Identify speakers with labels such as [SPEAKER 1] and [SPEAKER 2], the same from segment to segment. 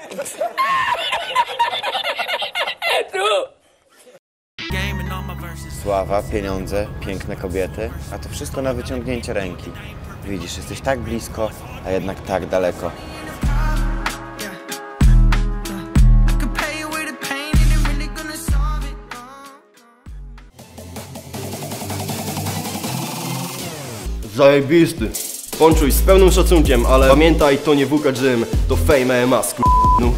[SPEAKER 1] Sława, pieniądze, piękne kobiety, a to wszystko na wyciągnięcie ręki. Widzisz, jesteś tak blisko, a jednak tak daleko.
[SPEAKER 2] Zajebisty. Ponczuj z pełnym szacunkiem, ale pamiętaj, to nie WK Gym, to Fame MMA, no.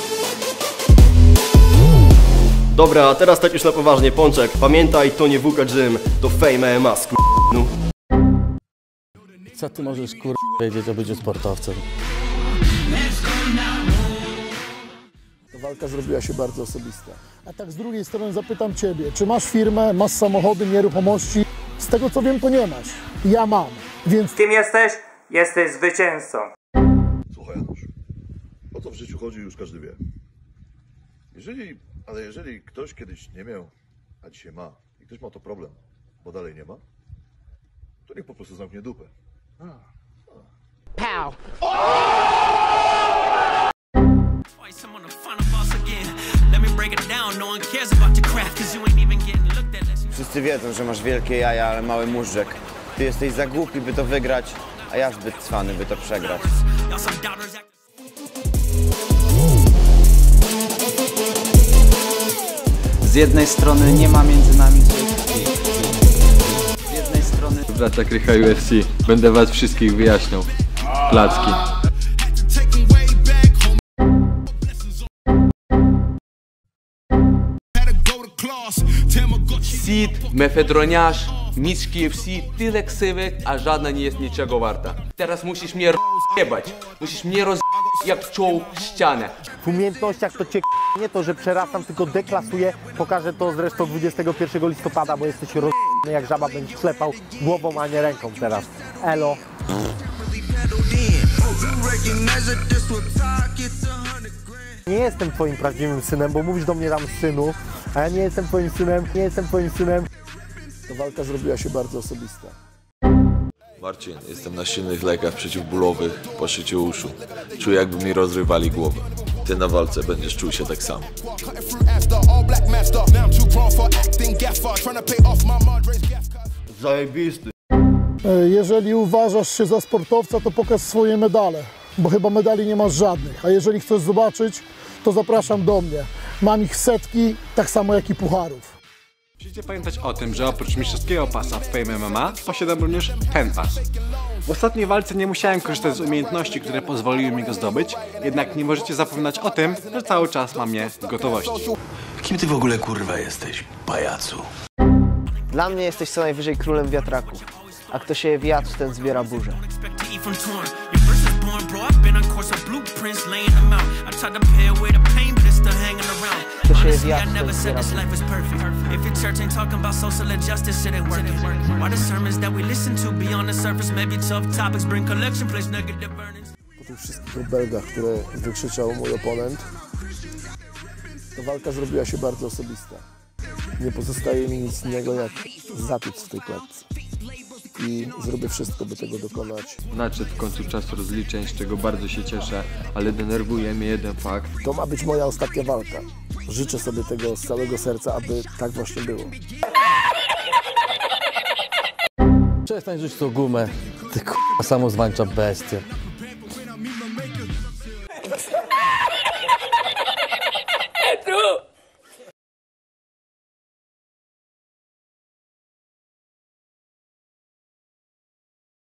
[SPEAKER 2] Dobra, a teraz tak już na poważnie, Pączek. Pamiętaj, to nie WK Gym, to Fame MMA, no.
[SPEAKER 3] Co ty możesz wiedzieć o byciu sportowcem?
[SPEAKER 4] Ta walka zrobiła się bardzo osobista. A tak z drugiej strony zapytam ciebie, czy masz firmę, masz samochody, nieruchomości? Z tego co wiem, to nie masz. Ja mam, więc...
[SPEAKER 5] Kim jesteś? Jesteś zwycięzcą.
[SPEAKER 6] Słuchaj, Janusz, o co w życiu chodzi, już każdy wie. Jeżeli ktoś kiedyś nie miał, a dzisiaj ma, i ktoś ma to problem, bo dalej nie ma, to niech po prostu zamknie dupę.
[SPEAKER 7] Pow!
[SPEAKER 1] Wszyscy wiedzą, że masz wielkie jaja, ale mały móżdżek. Ty jesteś za głupi, by to wygrać, a ja zbyt cwany, by to przegrać.
[SPEAKER 8] Z jednej strony nie ma między nami złej krwi. Z jednej strony...
[SPEAKER 9] Bracia Krycha UFC. Będę was wszystkich wyjaśniał. Placki.
[SPEAKER 10] Sit, mefedroniarz, mistrz KFC, tyle ksywek, a żadna nie jest niczego warta. Teraz musisz mnie rozjebać. Musisz mnie jak czołg ścianę.
[SPEAKER 11] W umiejętnościach to cię nie to, że przerastam, tylko deklasuję. Pokażę to zresztą 21 listopada, bo jesteś jak żaba, będziesz klepał głową, a nie ręką teraz. Elo. Nie jestem twoim prawdziwym synem, bo mówisz do mnie tam synu, a ja nie jestem twoim synem, nie jestem twoim synem.
[SPEAKER 4] Ta walka zrobiła się bardzo osobista.
[SPEAKER 6] Marcin, jestem na silnych lekach przeciwbólowych po szyciu uszu. Czuję, jakby mi rozrywali głowę. Ty na walce będziesz czuł się tak samo.
[SPEAKER 2] Zajebisty.
[SPEAKER 4] Jeżeli uważasz się za sportowca, to pokaż swoje medale, bo chyba medali nie masz żadnych. A jeżeli chcesz zobaczyć, to zapraszam do mnie. Mam ich setki, tak samo jak i pucharów.
[SPEAKER 12] Musicie pamiętać o tym, że oprócz mistrzowskiego pasa w Fame MMA posiadam również ten pas. W ostatniej walce nie musiałem korzystać z umiejętności, które pozwoliły mi go zdobyć, jednak nie możecie zapominać o tym, że cały czas mam je w gotowości.
[SPEAKER 13] Kim ty w ogóle kurwa jesteś, pajacu?
[SPEAKER 14] Dla mnie jesteś co najwyżej królem wiatraków, a kto sieje wiatr, ten zbiera burzę. Kto sieje wiatr, ten zbiera
[SPEAKER 4] Po tych wszystkich obelgach, które wykrzyczał mój oponent, ta walka zrobiła się bardzo osobista. Nie pozostaje mi nic innego, jak zapiec w tej klatce. I zrobię wszystko, by tego dokonać.
[SPEAKER 9] Nadszedł w końcu czas rozliczeń, z czego bardzo się cieszę, ale denerwuje mnie jeden fakt.
[SPEAKER 4] To ma być moja ostatnia walka. Życzę sobie tego z całego serca, aby tak właśnie było.
[SPEAKER 3] Przestań rzucić tą gumę, ty samozwańcza bestia.